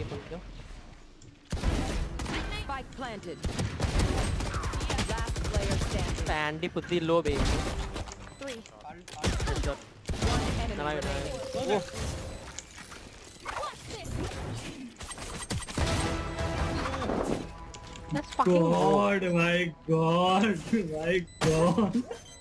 Spike planted. Last player standing. Stand di putih low be. 3. Shot. One enemy Nalai remaining. Oh. That's fucking God, my God, my God.